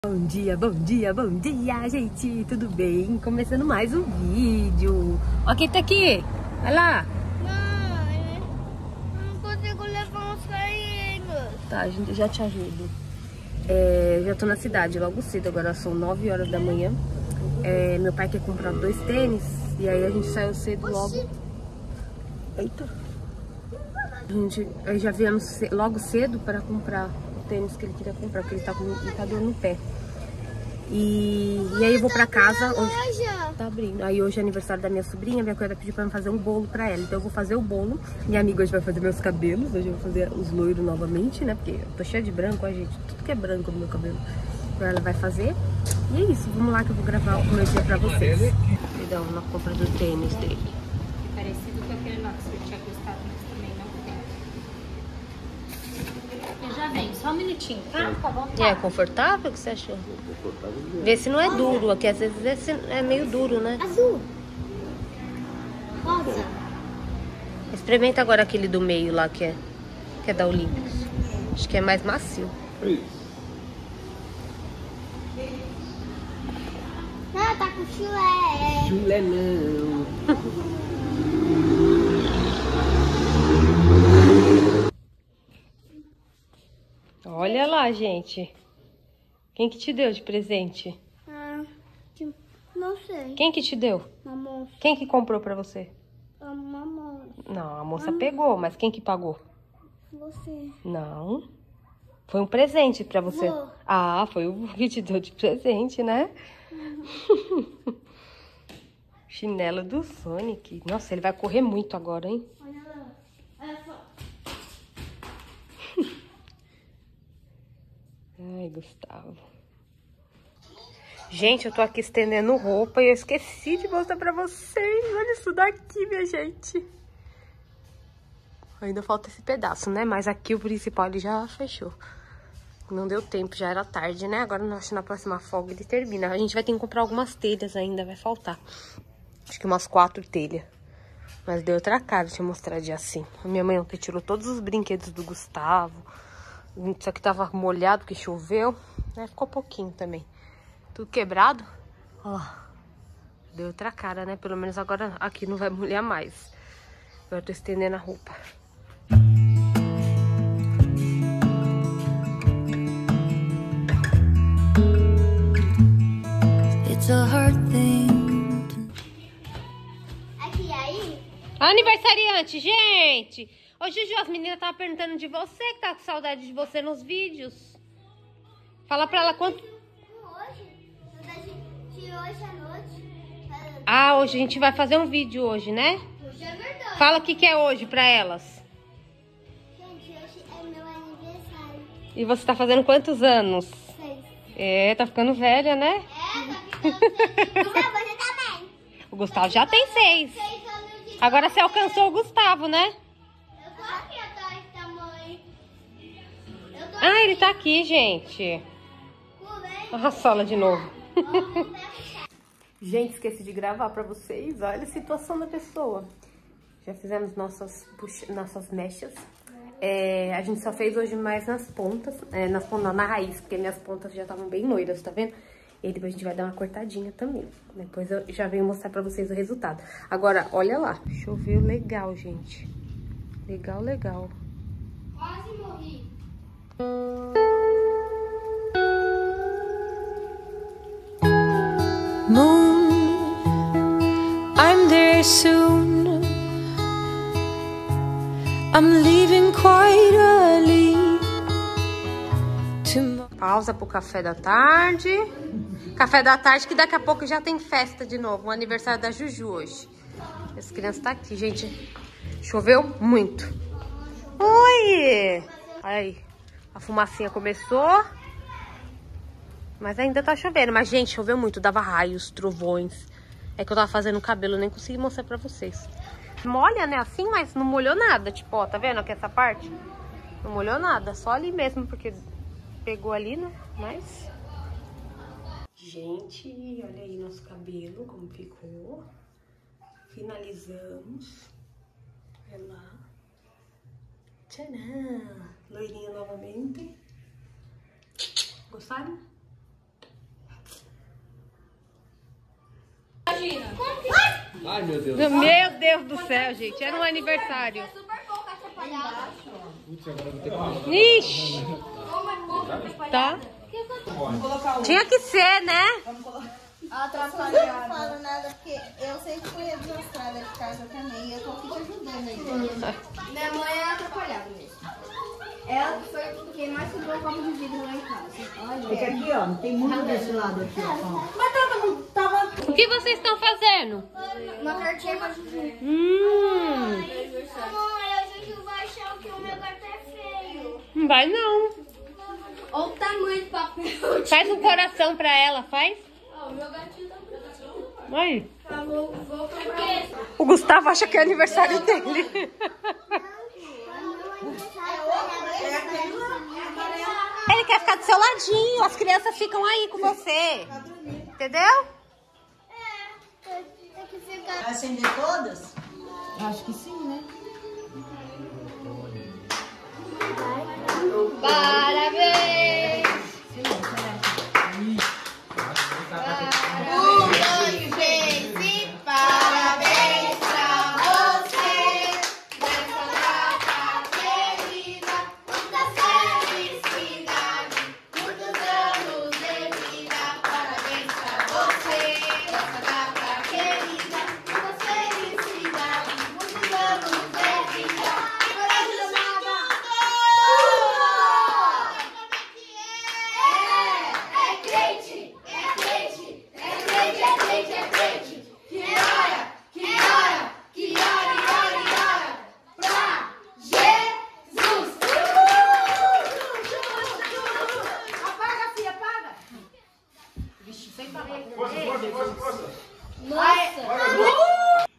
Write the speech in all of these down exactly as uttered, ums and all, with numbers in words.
Bom dia, bom dia, bom dia, gente, tudo bem? Começando mais um vídeo. Ó, quem tá aqui? Olha lá. Mãe, não consigo levar uns carrinhos. Tá, a gente já te ajudo. É, já tô na cidade logo cedo, agora são nove horas da manhã. É, meu pai quer comprar dois tênis e aí a gente saiu cedo logo. Eita. A gente aí já viemos logo cedo para comprar o tênis que ele queria comprar, porque ele tá com ele tá dor no pé. E, e aí eu vou pra casa hoje. Tá abrindo. Aí hoje é aniversário da minha sobrinha, minha cunhada pediu pra eu fazer um bolo pra ela. Então eu vou fazer o bolo. Minha amiga hoje vai fazer meus cabelos. Hoje eu vou fazer os loiros novamente, né? Porque eu tô cheia de branco, ó, gente. Tudo que é branco no meu cabelo. Então ela vai fazer. E é isso, vamos lá que eu vou gravar o meu dia pra vocês. Perdão, na compra do tênis dele. Parecido com aquele lá que você tinha gostado, mas também não tem. Eu já venho, só um minutinho, tá? Tá bom? É confortável? O que você achou? Vê se não é duro, aqui às vezes esse é meio duro, né? Azul. Rosa. Experimenta agora aquele do meio lá que é, que é da Olímpicos. Acho que é mais macio. Não, tá com chulé. Chulé não. Olha lá, gente. Quem que te deu de presente? Ah, tipo, não sei. Quem que te deu? Uma moça. Quem que comprou pra você? Uma moça. Não, a moça pegou, mas quem que pagou? Você. Não. Foi um presente pra você. Vô. Ah, foi o que te deu de presente, né? Uhum. Chinelo do Sonic. Nossa, ele vai correr muito agora, hein? Olha lá. Olha só. Ai, Gustavo. Gente, eu tô aqui estendendo roupa e eu esqueci de mostrar pra vocês. Olha isso daqui, minha gente. Ainda falta esse pedaço, né? Mas aqui o principal ele já fechou. Não deu tempo, já era tarde, né? Agora eu acho que na próxima folga ele termina. A gente vai ter que comprar algumas telhas ainda, vai faltar. Acho que umas quatro telhas. Mas deu outra cara, deixa eu mostrar de assim. A minha mãe ontem tirou todos os brinquedos do Gustavo. Isso aqui tava molhado porque choveu. Né? Ficou pouquinho também. Tudo quebrado. Ó. Deu outra cara, né? Pelo menos agora aqui não vai molhar mais. Agora eu tô estendendo a roupa. It's a hard thing to... Aqui, aí. Aniversariante, gente! Ô, Juju, as meninas estavam perguntando de você, que tá com saudade de você nos vídeos. Fala pra ela quanto... Hoje. De hoje à noite. Ah, hoje a gente vai fazer um vídeo hoje, né? Hoje é verdade. Fala o que que é hoje pra elas. Gente, hoje é meu aniversário. E você tá fazendo quantos anos? Seis. É, tá ficando velha, né? É, tá ficando seis. Gustavo, você também. O Gustavo já tem seis. Seis anos de Agora você alcançou o Gustavo, né? Eu tô aqui atrás da mãe. Eu tô Ah, ele tá aqui, gente. aqui. A sola de novo. Gente, esqueci de gravar pra vocês. Olha a situação da pessoa. Já fizemos nossas, puxa, nossas mechas. É, a gente só fez hoje mais nas pontas. É, nas pontas, não, na raiz, porque minhas pontas já estavam bem loiras, tá vendo? E depois a gente vai dar uma cortadinha também. Depois eu já venho mostrar pra vocês o resultado. Agora, olha lá. Choveu legal, gente. Legal, legal. Quase morri. Moon, I'm there soon. I'm leaving quite early tomorrow. Pausa pro café da tarde. Café da tarde que daqui a pouco já tem festa de novo. O aniversário da Juju hoje. As crianças tá aqui, gente. Choveu muito. Oi! Aí, a fumacinha começou. Mas ainda tá chovendo. Mas, gente, choveu muito. Dava raios, trovões. É que eu tava fazendo o cabelo, nem consegui mostrar pra vocês. Molha, né? Assim, mas não molhou nada. Tipo, ó, tá vendo aqui essa parte? Não molhou nada. Só ali mesmo, porque pegou ali, né? Mas... Gente, olha aí nosso cabelo, como ficou. Finalizamos. Olha lá. Tcharam! Loirinha novamente. Gostaram? Imagina. Ai, meu Deus. Meu Deus do céu, gente. Era um aniversário. Super pouco atrapalhado. Putz, agora eu vou ter que... Ixi. Tá. Tinha que ser, né? Atrapalhada. Eu não falo nada porque eu sempre fui a desastrada de casa também e eu tô aqui te ajudando aí. Minha mãe é atrapalhada mesmo. Ela foi quem mais quebrou o copo de vidro lá em casa. Olha. Porque aqui, ó, tem muito desse lado aqui, ó. Mas tava, tava... O que vocês estão fazendo? Uma cartinha pra Juju. Hum. Mãe, a Juju vai achar que o meu gato é feio. Não vai não. Olha o tamanho do papel. Faz um coração pra ela, faz. Ó, o meu gatinho tá pronto. Aí. Tá, vou, vou comprar. O Gustavo acha que é aniversário dele. Ele quer ficar do seu ladinho. As crianças ficam aí com você. Entendeu? É, tem que ficar. Vai acender todas? Acho que sim, né? Parabéns! Um, dois, três e parabéns pra você! Nessa data querida, muita felicidade, muitos anos de vida, parabéns pra você! Nessa data querida, muita felicidade, muitos anos de vida, parabéns amada! É, é crente, é crente, é crente, é crente, é crente. Que ora, que ora, que ora, que ora, que ora pra Jesus. Apaga, filha, apaga. Vixe, sem parar. Força, força, força, força. Nossa.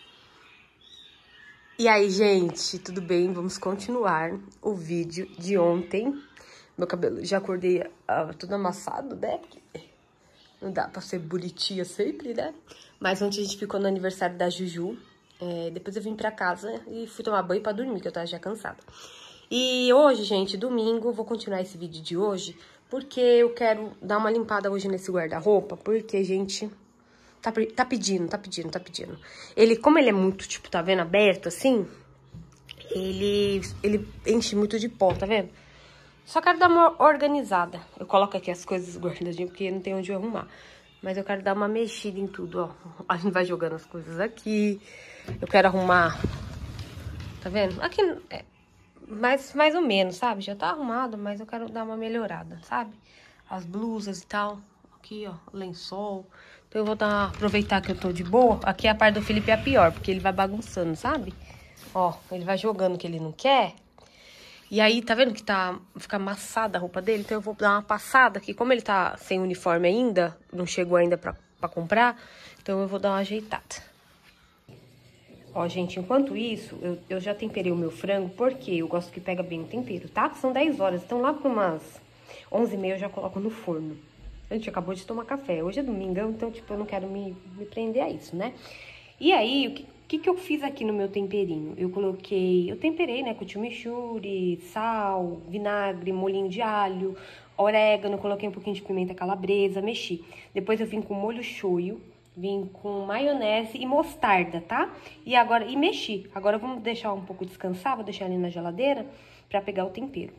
E aí, gente, tudo bem? Vamos continuar o vídeo de ontem. Meu cabelo, já acordei ah, tudo amassado, né? Não dá pra ser bonitinha sempre, né? Mas ontem a gente ficou no aniversário da Juju. É, depois eu vim pra casa e fui tomar banho pra dormir, que eu tava já cansada. E hoje, gente, domingo, vou continuar esse vídeo de hoje, porque eu quero dar uma limpada hoje nesse guarda-roupa, porque, gente, tá, tá pedindo, tá pedindo, tá pedindo. Ele, como ele é muito, tipo, tá vendo, aberto assim, ele, ele enche muito de pó, tá vendo? Só quero dar uma organizada. Eu coloco aqui as coisas guardadinhas, porque não tem onde eu arrumar. Mas eu quero dar uma mexida em tudo, ó. A gente vai jogando as coisas aqui. Eu quero arrumar... Tá vendo? Aqui é mais, mais ou menos, sabe? Já tá arrumado, mas eu quero dar uma melhorada, sabe? As blusas e tal. Aqui, ó, lençol. Então eu vou dar, aproveitar que eu tô de boa. Aqui a parte do Felipe é a pior, porque ele vai bagunçando, sabe? Ó, ele vai jogando o que ele não quer. E aí, tá vendo que tá, fica amassada a roupa dele? Então eu vou dar uma passada aqui. Como ele tá sem uniforme ainda, não chegou ainda pra, pra comprar, então eu vou dar uma ajeitada. Ó, gente, enquanto isso, eu, eu já temperei o meu frango, porque eu gosto que pega bem o tempero, tá? São dez horas, então lá por umas onze e meia eu já coloco no forno. A gente acabou de tomar café. Hoje é domingão, então, tipo, eu não quero me, me prender a isso, né? E aí, o que... O que, que eu fiz aqui no meu temperinho? Eu coloquei, eu temperei, né, com chimichurri, sal, vinagre, molhinho de alho, orégano, coloquei um pouquinho de pimenta calabresa, mexi. Depois eu vim com molho shoyu, vim com maionese e mostarda, tá? E agora, e mexi. Agora vamos deixar um pouco descansar, vou deixar ali na geladeira pra pegar o tempero.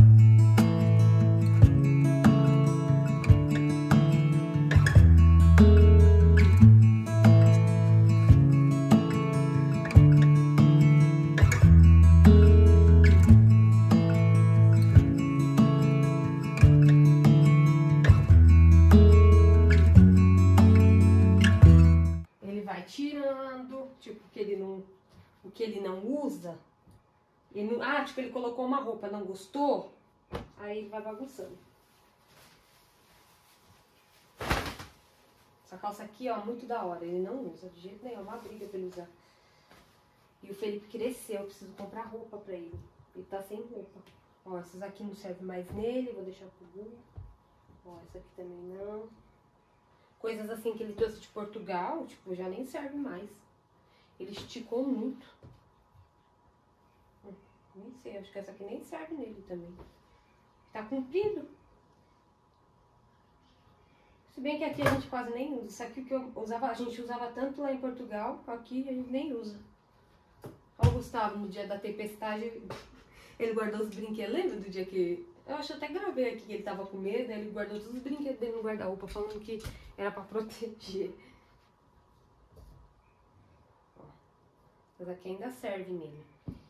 Tirando, tipo, que ele não, o que ele não usa, ele não, ah, tipo, ele colocou uma roupa, não gostou, aí ele vai bagunçando. Essa calça aqui, ó, muito da hora, ele não usa de jeito nenhum, é uma briga pra ele usar. E o Felipe cresceu, eu preciso comprar roupa pra ele, ele tá sem roupa. Ó, essas aqui não servem mais nele, vou deixar pro Gu. Ó, essa aqui também não. Coisas assim que ele trouxe de Portugal, tipo, já nem serve mais. Ele esticou muito. Hum, nem sei, acho que essa aqui nem serve nele também. Tá comprido. Se bem que aqui a gente quase nem usa. Isso aqui que eu usava, a gente usava tanto lá em Portugal, aqui a gente nem usa. Olha o Gustavo, no dia da tempestade, ele guardou os brinquedos. Lembra do dia que... Eu acho que eu até gravei aqui que ele tava com medo, né? Ele guardou todos os brinquedos dele no guarda-roupa, falando que era pra proteger. Ó, mas aqui ainda serve nele.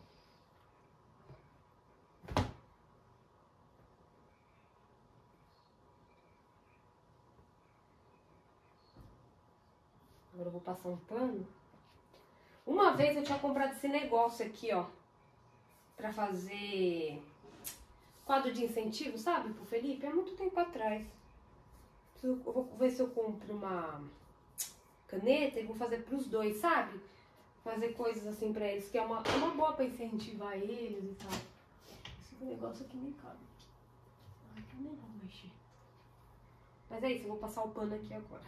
Agora eu vou passar um pano. Uma vez eu tinha comprado esse negócio aqui, ó, pra fazer quadro de incentivo, sabe, pro Felipe? Há muito tempo atrás. Eu vou ver se eu compro uma caneta e vou fazer pros dois, sabe? Fazer coisas assim pra eles, que é uma, uma boa pra incentivar eles e tal. Esse negócio aqui nem cabe. Ai, que eu nem vou mexer. Mas é isso, eu vou passar o pano aqui agora.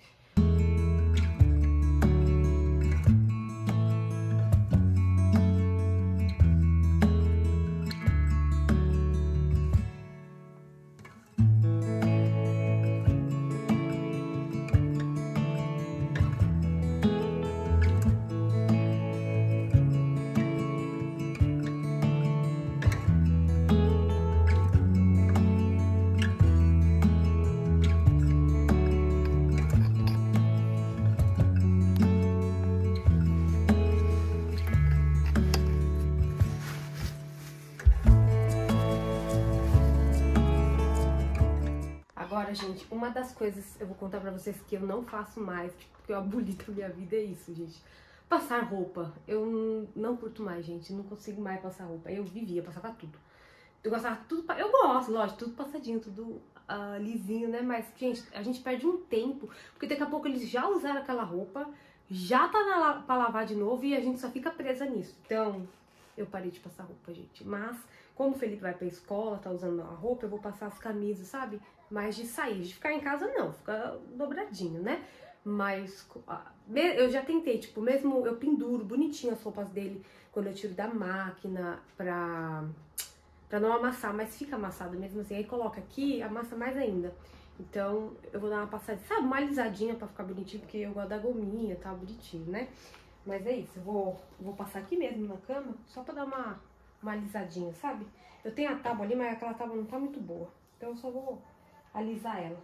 Agora, gente, uma das coisas eu vou contar pra vocês que eu não faço mais, porque eu aboli da minha vida, é isso, gente. Passar roupa. Eu não curto mais, gente. Não consigo mais passar roupa. Eu vivia, passava tudo. Eu gostava tudo... Eu gosto, lógico, tudo passadinho, tudo uh, lisinho, né? Mas, gente, a gente perde um tempo, porque daqui a pouco eles já usaram aquela roupa, já tá na, pra lavar de novo e a gente só fica presa nisso. Então, eu parei de passar roupa, gente. Mas, como o Felipe vai pra escola, tá usando a roupa, eu vou passar as camisas, sabe? Mas de sair, de ficar em casa não, fica dobradinho, né? Mas eu já tentei, tipo, mesmo eu penduro bonitinho as roupas dele quando eu tiro da máquina pra, pra não amassar, mas fica amassado mesmo assim. Aí coloca aqui, amassa mais ainda. Então eu vou dar uma passadinha, sabe, uma alisadinha pra ficar bonitinho, porque eu gosto da gominha, tá bonitinho, né? Mas é isso, eu vou, eu vou passar aqui mesmo na cama, só pra dar uma, uma alisadinha, sabe? Eu tenho a tábua ali, mas aquela tábua não tá muito boa, então eu só vou alisar ela.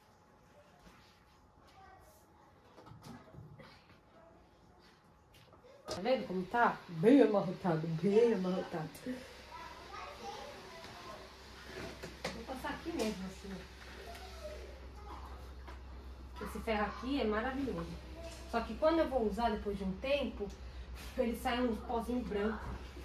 Tá vendo como tá? Bem amarrotado, bem amarrotado. Vou passar aqui mesmo, assim. Esse ferro aqui é maravilhoso. Só que quando eu vou usar depois de um tempo, ele sai uns pozinhos brancos.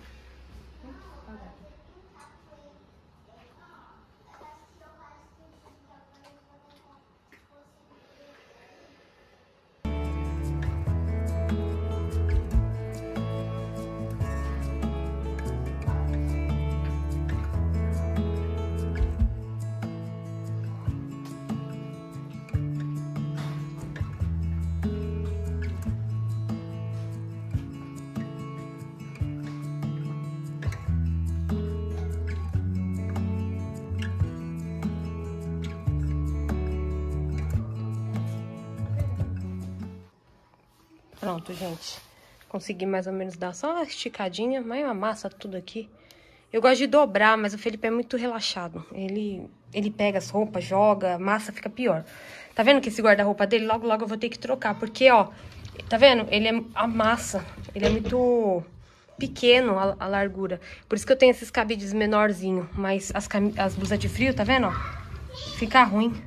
Pronto, gente. Consegui mais ou menos dar só uma esticadinha, mas amassa tudo aqui. Eu gosto de dobrar, mas o Felipe é muito relaxado. Ele, ele pega as roupas, joga, amassa, fica pior. Tá vendo que esse guarda-roupa dele, logo, logo eu vou ter que trocar. Porque, ó, tá vendo? Ele é, amassa. Ele é muito pequeno, a, a largura. Por isso que eu tenho esses cabides menorzinhos. Mas as, as blusas de frio, tá vendo, ó? Fica ruim.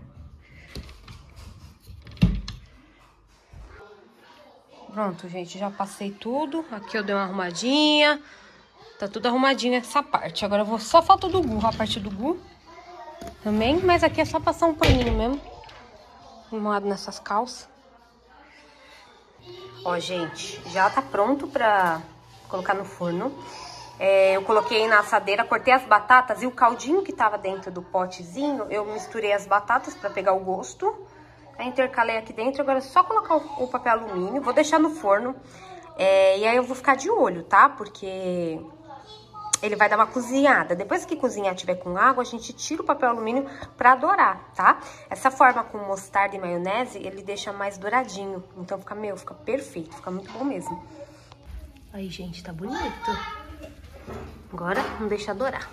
Pronto, gente, já passei tudo. Aqui eu dei uma arrumadinha. Tá tudo arrumadinho essa parte. Agora eu vou só falta do Gu, a parte do Gu também. Mas aqui é só passar um paninho mesmo. Arrumado nessas calças. Ó, gente, já tá pronto pra colocar no forno. É, eu coloquei na assadeira, cortei as batatas e o caldinho que tava dentro do potezinho, eu misturei as batatas pra pegar o gosto. Aí intercalei aqui dentro, agora é só colocar o, o papel alumínio, vou deixar no forno. É, e aí eu vou ficar de olho, tá? Porque ele vai dar uma cozinhada. Depois que cozinhar tiver com água, a gente tira o papel alumínio pra dourar, tá? Essa forma com mostarda e maionese, ele deixa mais douradinho. Então fica, meu, fica perfeito, fica muito bom mesmo. Aí, gente, tá bonito. Agora, vamos deixar dourar.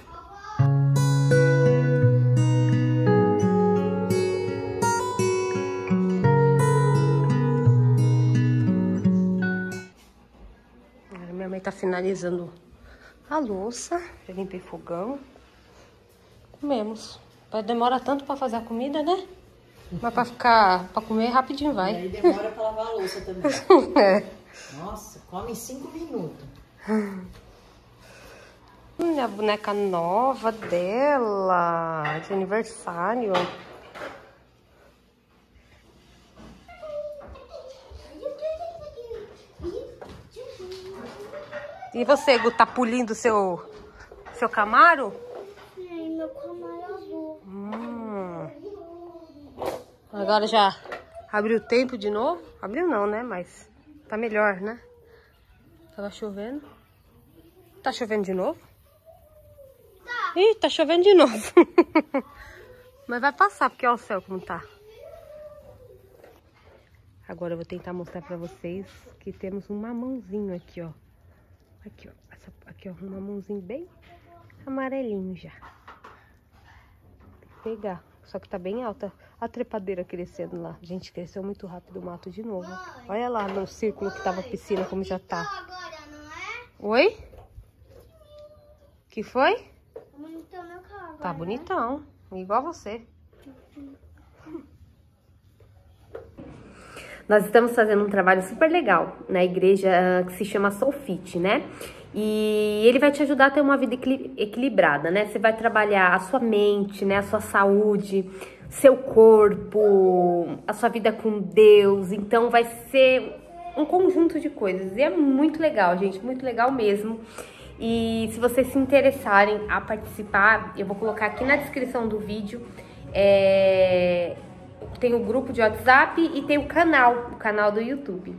Agora minha mãe tá finalizando a louça. Já limpei fogão. Comemos. Vai demorar tanto pra fazer a comida, né? Mas pra ficar, pra comer rapidinho vai. E aí demora pra lavar a louça também. É. Nossa, come em cinco minutos. Hum, a boneca nova dela, de aniversário. E você, Gu, tá polindo seu, seu Camaro? Ai, meu Camaro azul. Hum. Agora já abriu o tempo de novo? Abriu não, né? Mas tá melhor, né? Tava chovendo. Tá chovendo de novo? Tá. Ih, tá chovendo de novo. Mas vai passar, porque olha o céu como tá. Agora eu vou tentar mostrar pra vocês que temos um mamãozinho aqui, ó. Aqui, ó. Essa, aqui, ó. Um mamãozinho bem amarelinho já. Tem que pegar. Só que tá bem alta a trepadeira crescendo lá. Gente, cresceu muito rápido o mato de novo. Olha lá no círculo que tava a piscina, como já tá. Agora, não é? Oi? Que foi? Bonitão meu carro. Tá bonitão. Igual você. Nós estamos fazendo um trabalho super legal na igreja que se chama Soulfit, né? E ele vai te ajudar a ter uma vida equilibrada, né? Você vai trabalhar a sua mente, né? A sua saúde, seu corpo, a sua vida com Deus. Então vai ser um conjunto de coisas. E é muito legal, gente, muito legal mesmo. E se vocês se interessarem a participar, eu vou colocar aqui na descrição do vídeo. É... Tem o grupo de WhatsApp e tem o canal, o canal do YouTube.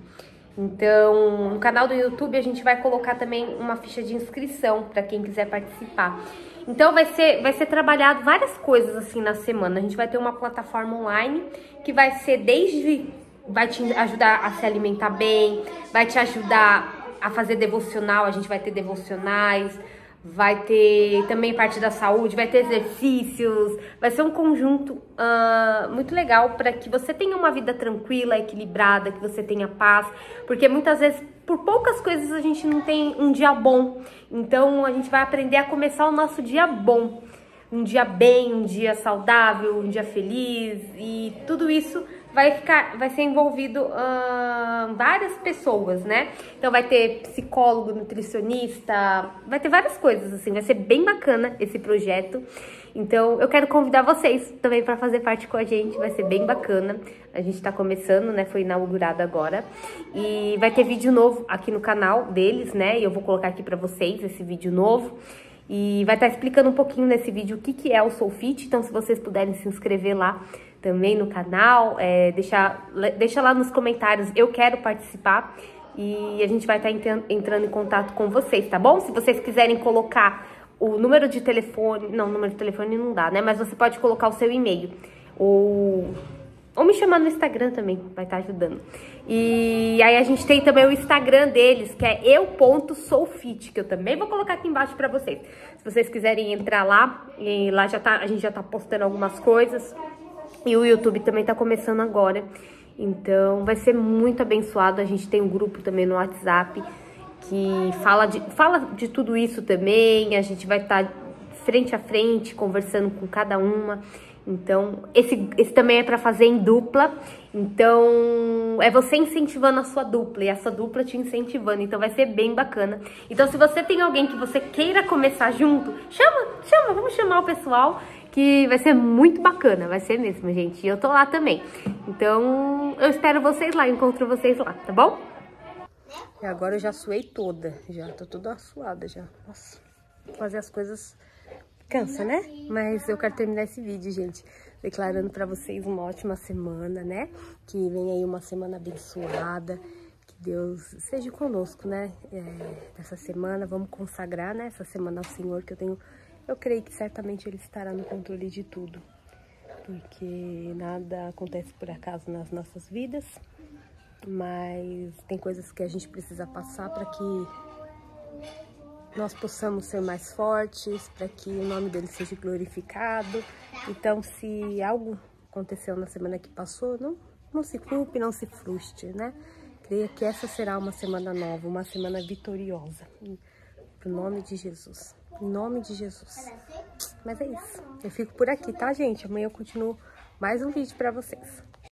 Então, no canal do YouTube a gente vai colocar também uma ficha de inscrição para quem quiser participar. Então vai ser, vai ser trabalhado várias coisas assim na semana. A gente vai ter uma plataforma online que vai ser desde... vai te ajudar a se alimentar bem, vai te ajudar a fazer devocional, a gente vai ter devocionais, vai ter também parte da saúde, vai ter exercícios, vai ser um conjunto uh, muito legal para que você tenha uma vida tranquila, equilibrada, que você tenha paz, porque muitas vezes por poucas coisas a gente não tem um dia bom, então a gente vai aprender a começar o nosso dia bom, um dia bem, um dia saudável, um dia feliz, e tudo isso vai ficar, vai ser envolvido uh, várias pessoas, né? Então vai ter psicólogo, nutricionista, vai ter várias coisas, assim, vai ser bem bacana esse projeto. Então eu quero convidar vocês também para fazer parte com a gente, vai ser bem bacana. A gente tá começando, né? Foi inaugurado agora. E vai ter vídeo novo aqui no canal deles, né? E eu vou colocar aqui para vocês esse vídeo novo. E vai estar explicando um pouquinho nesse vídeo o que, que é o Soulfit. Então se vocês puderem se inscrever lá também no canal, é, deixa, deixa lá nos comentários, eu quero participar, e a gente vai estar entrando em contato com vocês, tá bom? Se vocês quiserem colocar o número de telefone, não, número de telefone não dá, né? Mas você pode colocar o seu e-mail, ou, ou me chamar no Instagram também, vai estar ajudando. E aí a gente tem também o Instagram deles, que é eu ponto soulfit, que eu também vou colocar aqui embaixo pra vocês. Se vocês quiserem entrar lá, e lá já tá, a gente já tá postando algumas coisas. E o YouTube também tá começando agora, então vai ser muito abençoado. A gente tem um grupo também no WhatsApp que fala de, fala de tudo isso também. A gente vai estar tá frente a frente, conversando com cada uma. Então, esse, esse também é para fazer em dupla. Então, é você incentivando a sua dupla e a sua dupla te incentivando. Então, vai ser bem bacana. Então, se você tem alguém que você queira começar junto, chama, chama, vamos chamar o pessoal, que vai ser muito bacana, vai ser mesmo, gente. E eu tô lá também. Então, eu espero vocês lá, encontro vocês lá, tá bom? E agora eu já suei toda, já tô toda suada já. Nossa, fazer as coisas cansa, né? Mas eu quero terminar esse vídeo, gente, declarando pra vocês uma ótima semana, né? Que vem aí uma semana abençoada, que Deus seja conosco, né? É, nessa semana, vamos consagrar, né? Essa semana ao Senhor, que eu tenho... Eu creio que certamente Ele estará no controle de tudo. Porque nada acontece por acaso nas nossas vidas. Mas tem coisas que a gente precisa passar para que nós possamos ser mais fortes, para que o nome dele seja glorificado. Então, se algo aconteceu na semana que passou, não, não se culpe, não se frustre, né? Creia que essa será uma semana nova, uma semana vitoriosa. Em nome de Jesus. Em nome de Jesus. Mas é isso. Eu fico por aqui, tá, gente? Amanhã eu continuo mais um vídeo pra vocês.